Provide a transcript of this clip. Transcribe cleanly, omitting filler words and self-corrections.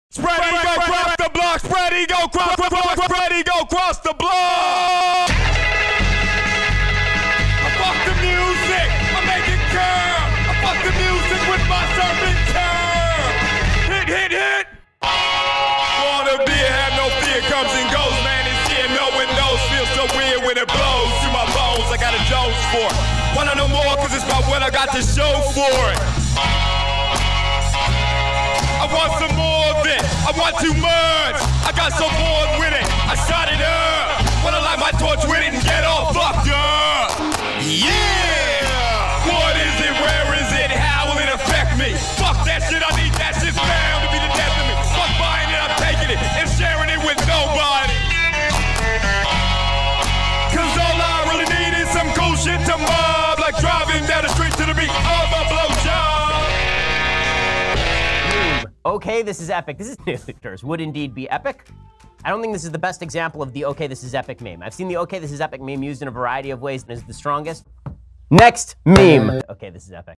Spread ego across the block, spread ego across the block, spread ego across the block. I fuck the music, I make it curl. I fuck the music with my serpent curl. Hit. Wanna be, have no fear, comes and goes, man. It's here, no one knows. Feels so weird when it blows through my bones. I got a dose for it. Wanna know more, cause it's about what I got to show for it. I want some more of it, I want too much. I got so bored with it, I shot it up. Wanna light my torch with it and get all fucked up. Yeah! What is it, where is it, how will it affect me? Fuck that shit, I need that shit bound to be the death of me. Fuck buying it, I'm taking it and sharing it with nobody. Cause all I really need is some cool shit to mob. Like driving down the street to the beat of a blowjob. Okay, this is epic. This is new. Would indeed be epic. I don't think this is the best example of the okay, this is epic meme. I've seen the okay, this is epic meme used in a variety of ways and is the strongest. Next meme. Okay, this is epic.